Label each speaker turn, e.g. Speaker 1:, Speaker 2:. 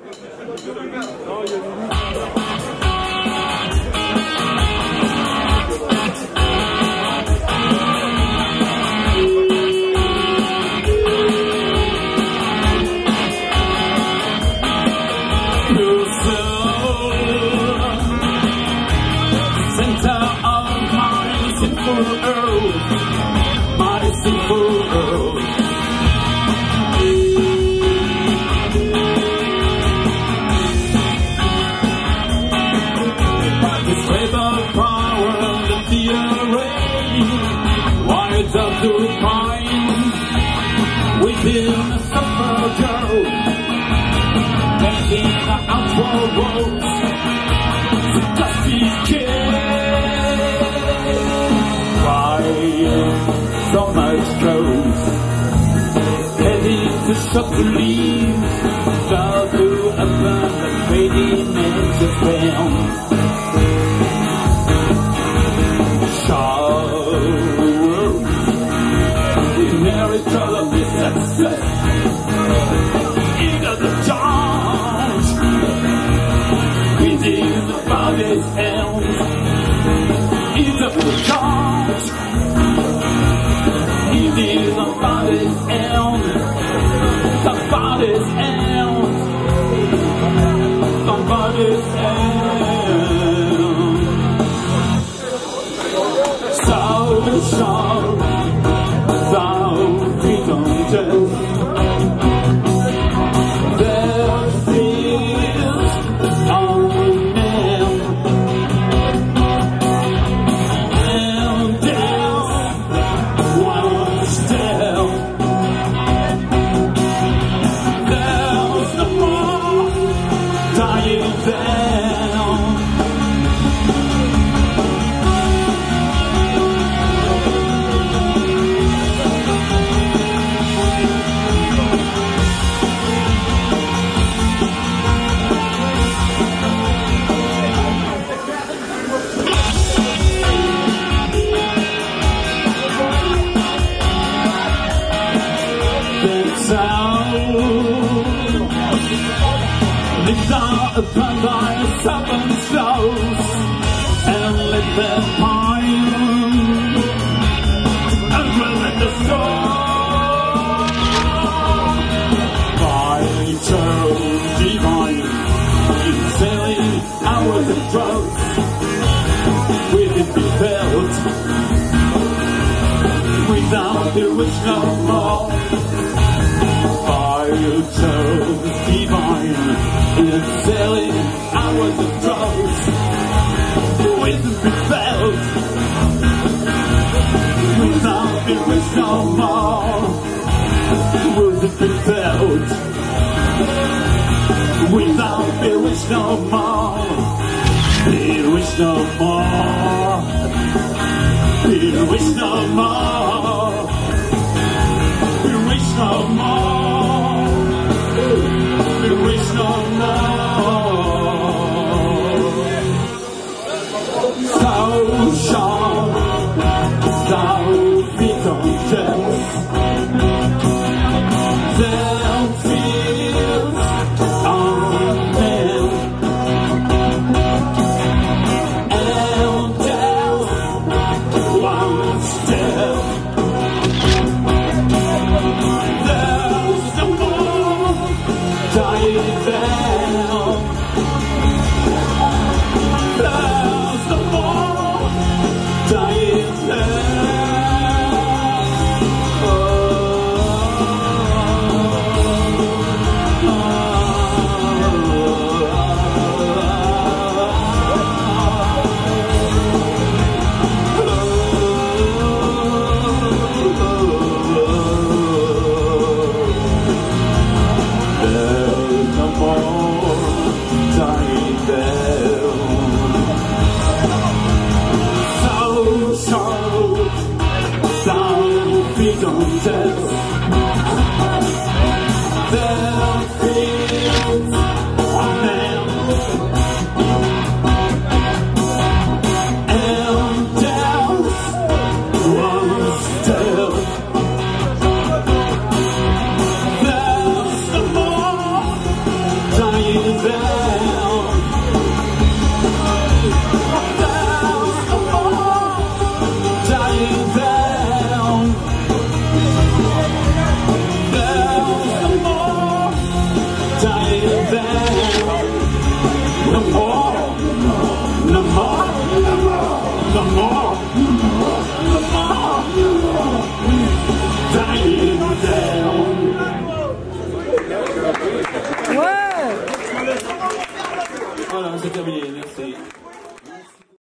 Speaker 1: Within a summer girl, making the outward road, the dusty kid, crying summer's clothes, heading to shut the leaves, start to open the fading edges down. Into the dark, within the body's end. Into the dark, within the body's end. The body's end. The body's end. So freedom just. Lift out upon thy southern slopes and let them pine and run in the storm. By eternal divine, in sailing hours of drought, will it be felt without the wish no more. By eternal divine, in sailing hours of drought, will it be felt without the wish no more. Will it be felt without the wish no more. The wish no more. The wish no more. The wish no more. The wish no more. So sharp, so freedom just. Them feels on them, and down one step. There's no more dying down. There's no more dying down. There's no more.
Speaker 2: c'est terminé.